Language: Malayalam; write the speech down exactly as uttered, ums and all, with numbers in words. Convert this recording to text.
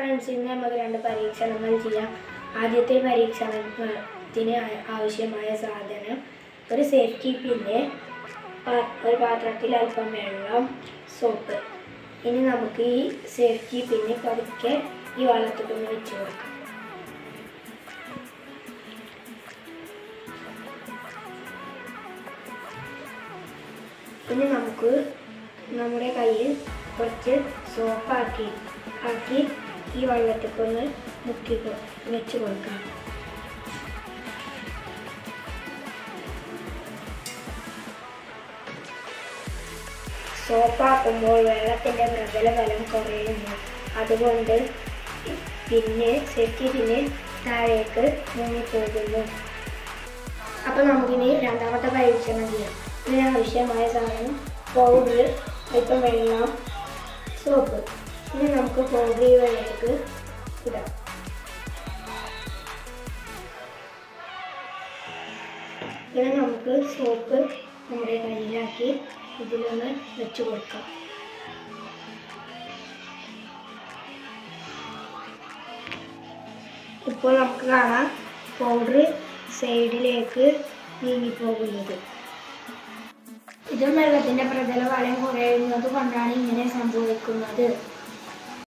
ഫ്രണ്ട്സ്, ഇന്ന് നമുക്ക് രണ്ട് പരീക്ഷണങ്ങൾ ചെയ്യാം. ആദ്യത്തെ പരീക്ഷണത്തിന് ആവശ്യമായ സാധനം ഒരു സേഫ്റ്റി പിന്ന്, ഒരു പാത്രത്തിൽ അല്പം വെള്ളം, സോപ്പ്. ഇനി നമുക്ക് ഈ സേഫ്റ്റി പിന്ന് പതുക്കെ ഈ വെള്ളത്തിലൊന്ന് വെച്ച് കൊടുക്കാം. ഇനി നമുക്ക് നമ്മുടെ കയ്യിൽ കുറച്ച് സോപ്പാക്കി ആക്കി ഈ വെള്ളത്തിലൊന്ന് മുക്കി വെച്ച് കൊടുക്കാം. സോപ്പാക്കുമ്പോൾ വെള്ളത്തിൻ്റെ പ്രതലബലം കുറയുന്നു. അതുകൊണ്ട് പിന്നെ സെറ്റി പിന്നെ താഴേക്ക് മുങ്ങിപ്പോകുന്നു. അപ്പോൾ നമുക്കിനി രണ്ടാമത്തെ പരീക്ഷണം ചെയ്യാം. ഇതിനാവശ്യമായ സാധനം പൗഡർ, അല്പം വെള്ളം, സോപ്പ്. ഇനി നമുക്ക് പൗഡർ ഈ വെള്ളത്തിലേക്ക് ഇടാം. ഇനി നമുക്ക് സോപ്പ് നമ്മുടെ കയ്യിലാക്കി ഇതിലൊന്ന് വെച്ച് കൊടുക്കാം. ഇപ്പോൾ നമുക്ക് കാണാം പൗഡർ സൈഡിലേക്ക് നീങ്ങിപ്പോകുന്നത്. ഇതും വെള്ളത്തിൻ്റെ പ്രതലബലം കുറയുന്നത് കൊണ്ടാണ് ഇങ്ങനെ സംഭവിക്കുന്നത്.